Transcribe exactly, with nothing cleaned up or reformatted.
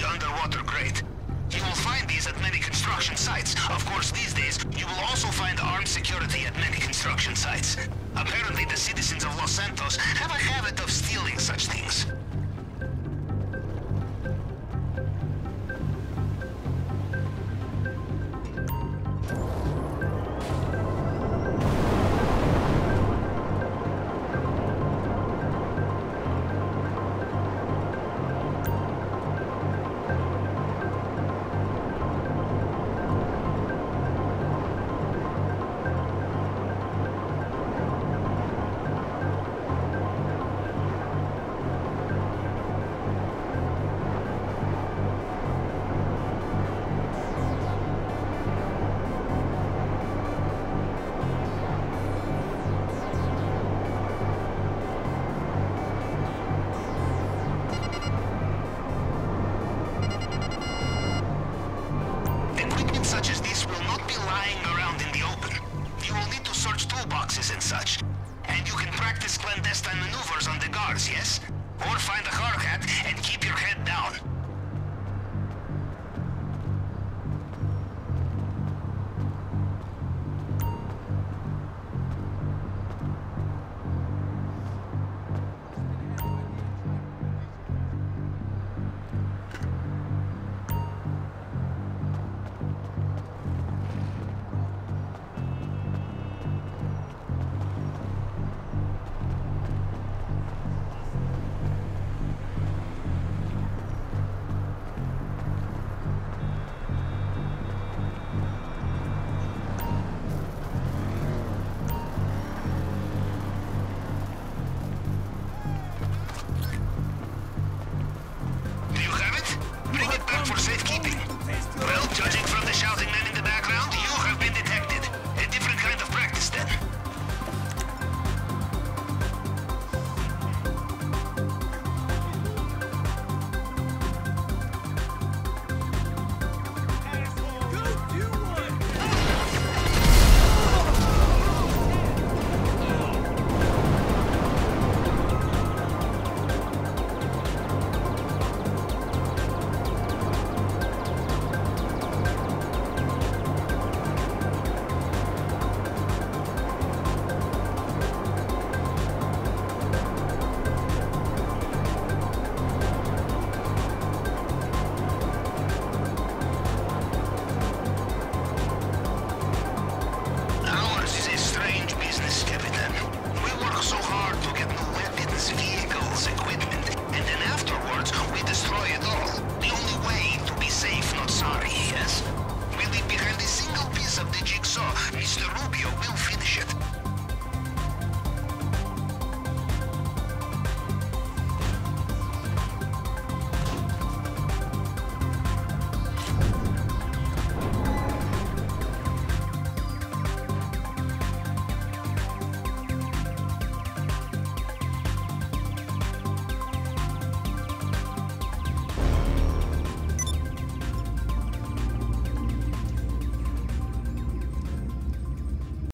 the underwater grate. You will find these at many construction sites. Of course, these days, you will also find armed security at many construction sites. Apparently, the citizens of Los Santos have a habit of stealing such things. And such. And you can practice clandestine maneuvers on the guards, yes? Or find a hard hat and keep your head down. For safekeeping. Well, judging from the shouting men